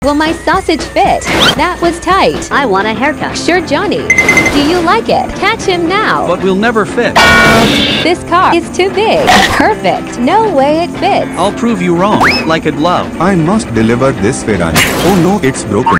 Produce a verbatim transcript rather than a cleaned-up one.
Will my sausage fit? That was tight. I want a haircut. Sure, Johnny. Do you like it? Catch him now. But we'll never fit. This car is too big. Perfect. No way it fits. I'll prove you wrong, like a glove. I must deliver this Ferrari. Oh no, it's broken.